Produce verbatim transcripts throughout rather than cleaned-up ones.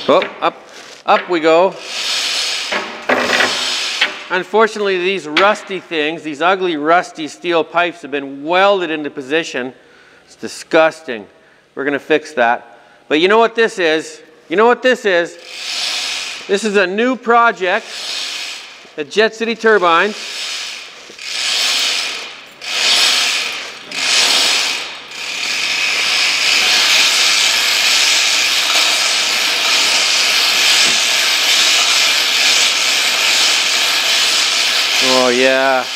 Oh, up, up we go. Unfortunately, these rusty things, these ugly rusty steel pipes have been welded into position. It's disgusting. We're going to fix that. But you know what this is? You know what this is? This is a new project at Jet City Turbines. Oh yeah.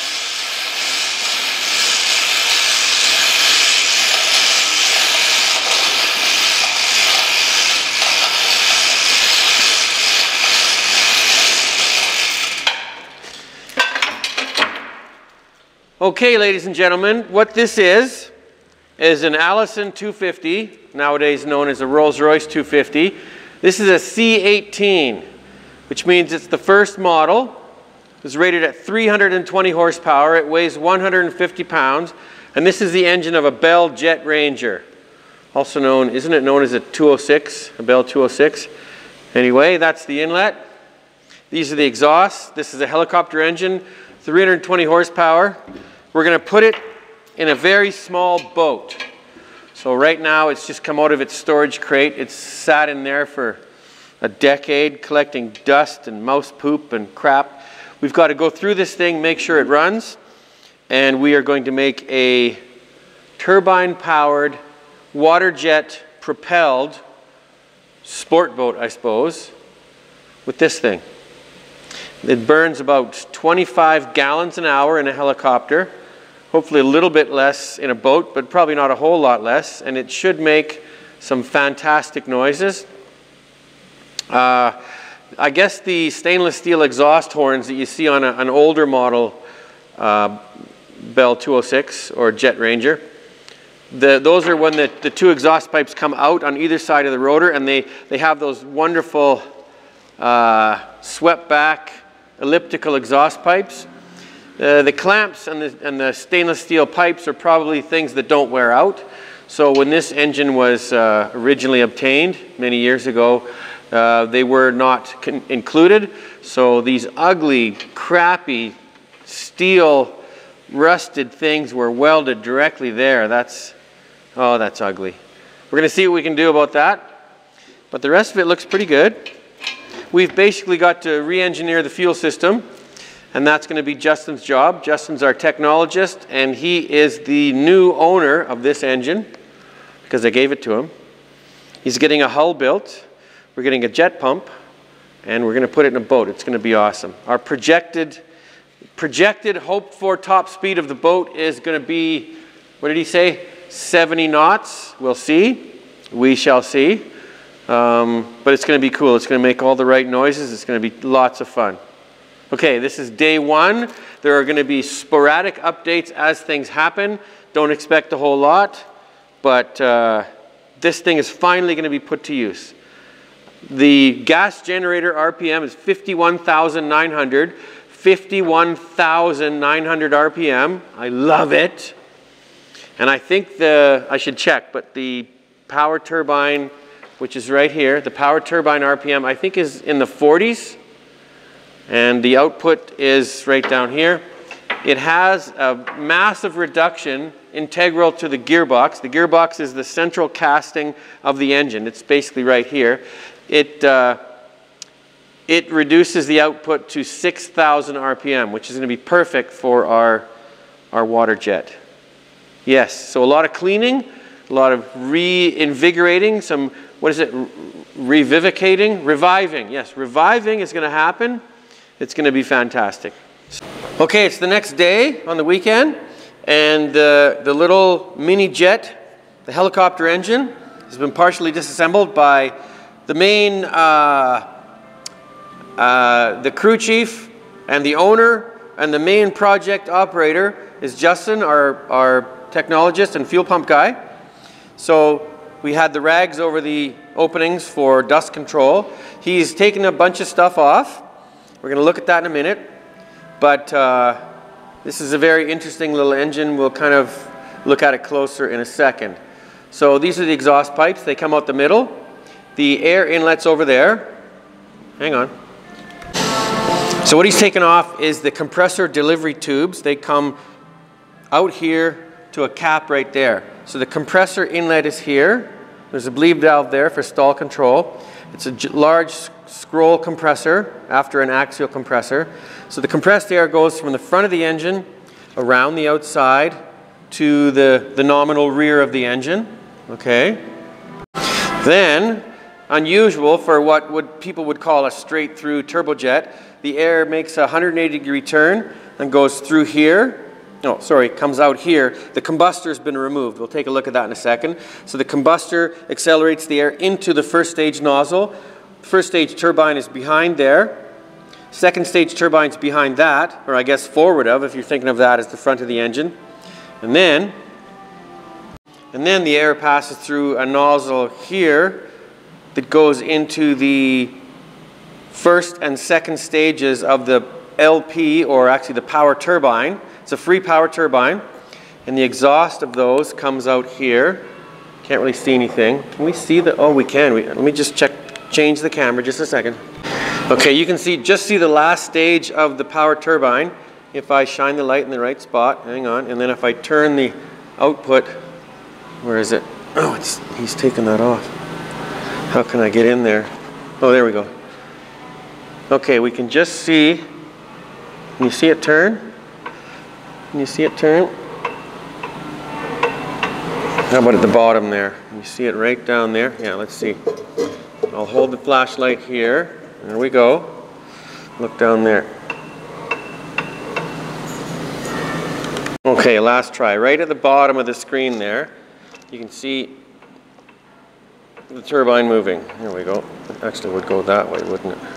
Okay, ladies and gentlemen, what this is, is an Allison two fifty, nowadays known as a Rolls-Royce two fifty. This is a C eighteen, which means it's the first model. It was rated at three hundred twenty horsepower. It weighs one hundred fifty pounds. And this is the engine of a Bell Jet Ranger. Also known, isn't it known as a two oh six, a Bell two oh six? Anyway, that's the inlet. These are the exhausts. This is a helicopter engine, three hundred twenty horsepower. We're going to put it in a very small boat. So right now it's just come out of its storage crate. It's sat in there for a decade collecting dust and mouse poop and crap. We've got to go through this thing, make sure it runs, and we are going to make a turbine-powered, water jet propelled sport boat, I suppose, with this thing. It burns about twenty-five gallons an hour in a helicopter, hopefully a little bit less in a boat, but probably not a whole lot less, and it should make some fantastic noises. Uh, I guess the stainless steel exhaust horns that you see on a, an older model uh, Bell two oh six or Jet Ranger, the, those are when the, the two exhaust pipes come out on either side of the rotor, and they, they have those wonderful uh, swept back elliptical exhaust pipes. Uh, the clamps and the, and the stainless steel pipes are probably things that don't wear out. So when this engine was uh, originally obtained many years ago, Uh, they were not included, so these ugly, crappy, steel, rusted things were welded directly there. That's, oh, that's ugly. We're going to see what we can do about that, but the rest of it looks pretty good. We've basically got to re-engineer the fuel system, and that's going to be Justin's job. Justin's our technologist, and he is the new owner of this engine, because I gave it to him. He's getting a hull built. We're getting a jet pump, and we're going to put it in a boat. It's going to be awesome. Our projected, projected hoped-for top speed of the boat is going to be, what did he say, seventy knots. We'll see. We shall see. Um, but it's going to be cool. It's going to make all the right noises. It's going to be lots of fun. Okay, this is day one. There are going to be sporadic updates as things happen. Don't expect a whole lot, but uh, this thing is finally going to be put to use. The gas generator R P M is fifty-one thousand nine hundred. fifty-one thousand nine hundred R P M. I love it. And I think the, I should check, but the power turbine, which is right here, the power turbine R P M, I think is in the forties. And the output is right down here. It has a massive reduction integral to the gearbox. The gearbox is the central casting of the engine. It's basically right here. It, uh, it reduces the output to six thousand R P M, which is going to be perfect for our, our water jet. Yes, so a lot of cleaning, a lot of reinvigorating, some, what is it, revivicating? Reviving, yes, reviving is going to happen. It's going to be fantastic. Okay, it's the next day on the weekend, and uh, the little mini jet, the helicopter engine, has been partially disassembled by the main, uh, uh, the crew chief and the owner, and the main project operator is Justin, our, our technologist and fuel pump guy. So we had the rags over the openings for dust control. He's taken a bunch of stuff off. We're going to look at that in a minute. But uh, this is a very interesting little engine. We'll kind of look at it closer in a second. So these are the exhaust pipes. They come out the middle. the air inlet's over there. Hang on. So what he's taken off is the compressor delivery tubes. They come out here to a cap right there. So the compressor inlet is here. There's a bleed valve there for stall control. It's a large scroll compressor after an axial compressor. So the compressed air goes from the front of the engine around the outside to the, the nominal rear of the engine. Okay. Then, unusual for what would, people would call a straight through turbojet, the air makes a one hundred eighty degree turn and goes through here. Oh, sorry, comes out here. The combustor has been removed. We'll take a look at that in a second. So the combustor accelerates the air into the first stage nozzle. First stage turbine is behind there. Second stage turbine's behind that, or I guess forward of, if you're thinking of that as the front of the engine. And then, and then the air passes through a nozzle here that goes into the first and second stages of the L P, or actually the power turbine. It's a free power turbine, and the exhaust of those comes out here. Can't really see anything. Can we see the, oh we can. We, let me just check, change the camera just a second. Okay, you can see, just see the last stage of the power turbine. If I shine the light in the right spot, hang on, and then if I turn the output, where is it? Oh, it's, he's taken that off. How can I get in there? Oh, there we go. Okay, we can just see, can you see it turn? Can you see it turn? How about at the bottom there? Can you see it right down there? Yeah, let's see. I'll hold the flashlight here. There we go. Look down there. Okay, last try. Right at the bottom of the screen there, you can see the turbine moving. There we go. It actually would go that way, wouldn't it?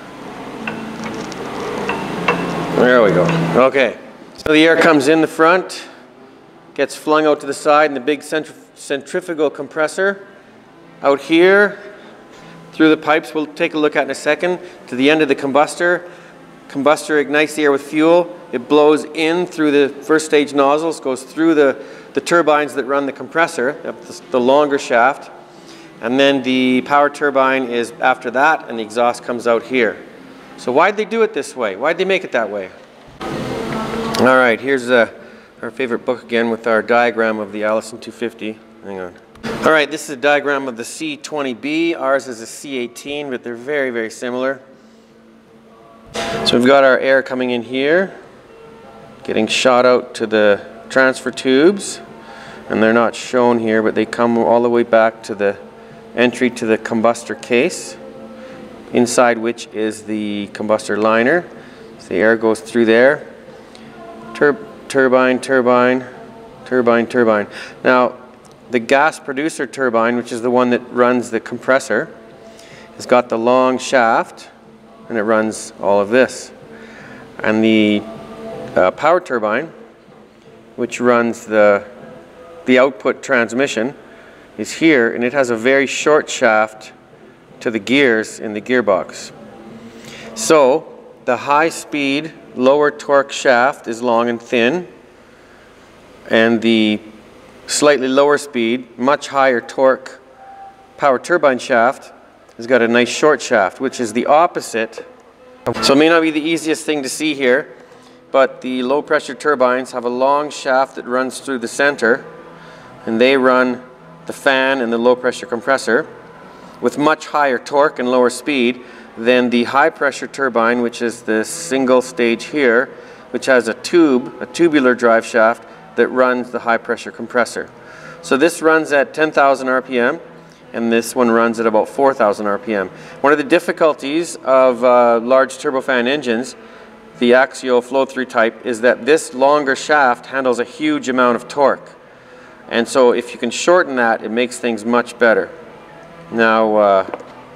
There we go. Okay. So the air comes in the front, gets flung out to the side in the big centrif centrifugal compressor. Out here, through the pipes we'll take a look at in a second, to the end of the combustor. Combustor ignites the air with fuel. It blows in through the first stage nozzles, goes through the, the turbines that run the compressor, the, the longer shaft. And then the power turbine is after that, and the exhaust comes out here. So why'd they do it this way? Why'd they make it that way? All right, here's uh, our favorite book again with our diagram of the Allison two fifty. Hang on. All right, this is a diagram of the C twenty B. Ours is a C eighteen, but they're very, very similar. So we've got our air coming in here, getting shot out to the transfer tubes, and they're not shown here, but they come all the way back to the entry to the combustor case, inside which is the combustor liner. So the air goes through there. Tur turbine, turbine, turbine, turbine. Now, the gas producer turbine, which is the one that runs the compressor, has got the long shaft, and it runs all of this. And the uh, power turbine, which runs the, the output transmission, is here, and it has a very short shaft to the gears in the gearbox. So, the high speed, lower torque shaft is long and thin, and the slightly lower speed, much higher torque power turbine shaft has got a nice short shaft, which is the opposite. So it may not be the easiest thing to see here, but the low pressure turbines have a long shaft that runs through the center, and they run the fan and the low pressure compressor with much higher torque and lower speed than the high pressure turbine, which is the single stage here, which has a tube, a tubular drive shaft that runs the high pressure compressor. So this runs at ten thousand R P M, and this one runs at about four thousand R P M. One of the difficulties of uh, large turbofan engines, the axial flow-through type, is that this longer shaft handles a huge amount of torque. And so if you can shorten that, it makes things much better. Now, uh,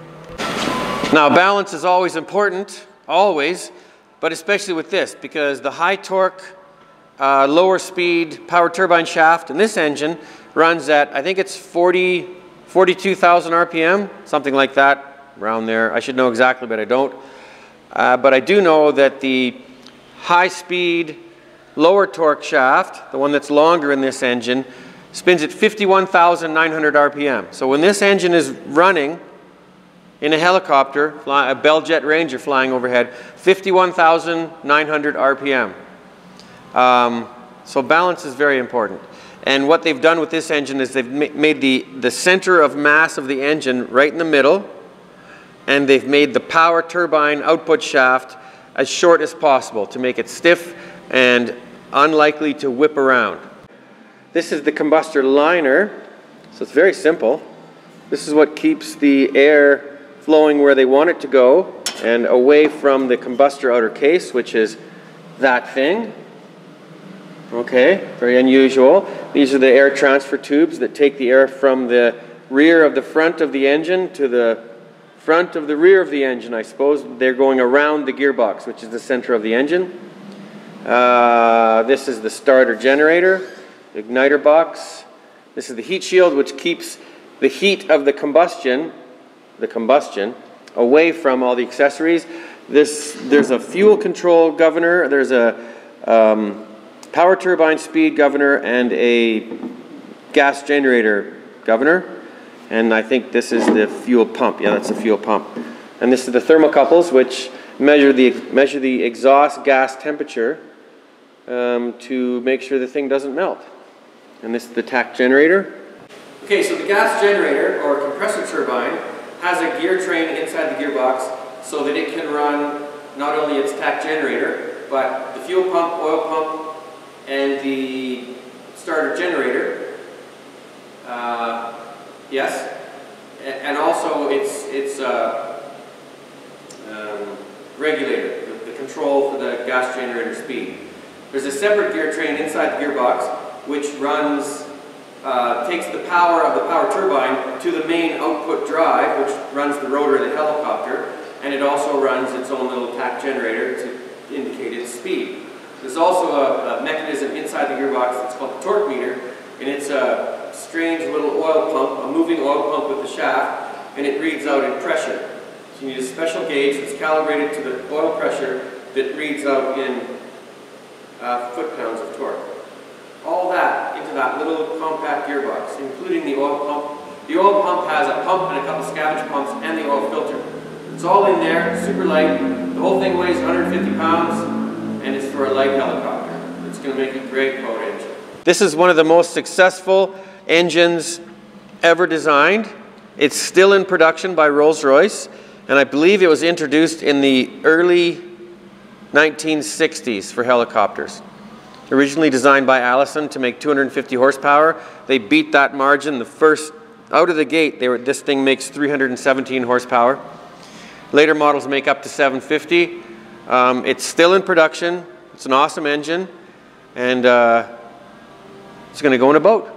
now balance is always important, always, but especially with this, because the high torque, uh, lower speed power turbine shaft in this engine runs at, I think it's forty, forty-two thousand R P M, something like that, around there. I should know exactly, but I don't. Uh, but I do know that the high speed, lower torque shaft, the one that's longer in this engine, spins at fifty-one thousand nine hundred R P M. So when this engine is running in a helicopter, fly, a Bell Jet Ranger flying overhead, fifty-one thousand nine hundred R P M. Um, so balance is very important. And what they've done with this engine is they've ma made the, the center of mass of the engine right in the middle, and they've made the power turbine output shaft as short as possible to make it stiff and unlikely to whip around. This is the combustor liner, so it's very simple. This is what keeps the air flowing where they want it to go and away from the combustor outer case, which is that thing. Okay, very unusual. These are the air transfer tubes that take the air from the rear of the front of the engine to the front of the rear of the engine. I suppose they're going around the gearbox, which is the center of the engine. Uh, this is the starter generator, igniter box. This is the heat shield, which keeps the heat of the combustion, the combustion, away from all the accessories. This, there's a fuel control governor. There's a um, power turbine speed governor and a gas generator governor. And I think this is the fuel pump. Yeah, that's the fuel pump. And this is the thermocouples, which measure the, measure the exhaust gas temperature um, to make sure the thing doesn't melt. And this is the tach generator. Okay, so the gas generator, or compressor turbine, has a gear train inside the gearbox so that it can run not only its tach generator, but the fuel pump, oil pump, and the starter generator. Uh, yes, and also its, its uh, um, regulator, the, the control for the gas generator speed. There's a separate gear train inside the gearbox which runs, uh, takes the power of the power turbine to the main output drive, which runs the rotor of the helicopter, and it also runs its own little tach generator to indicate its speed. There's also a, a mechanism inside the gearbox that's called the torque meter, and it's a strange little oil pump, a moving oil pump with the shaft, and it reads out in pressure. So you need a special gauge that's calibrated to the oil pressure that reads out in uh, foot-pounds of torque. All that into that little compact gearbox, including the oil pump. The oil pump has a pump and a couple scavenge pumps and the oil filter. It's all in there, super light. The whole thing weighs one hundred fifty pounds, and it's for a light helicopter. It's going to make a great boat engine. This is one of the most successful engines ever designed. It's still in production by Rolls-Royce, and I believe it was introduced in the early nineteen sixties for helicopters. Originally designed by Allison to make two hundred fifty horsepower, they beat that margin. The first, out of the gate, they were, this thing makes three hundred seventeen horsepower. Later models make up to seven fifty. Um, it's still in production. It's an awesome engine, and uh, it's going to go in a boat.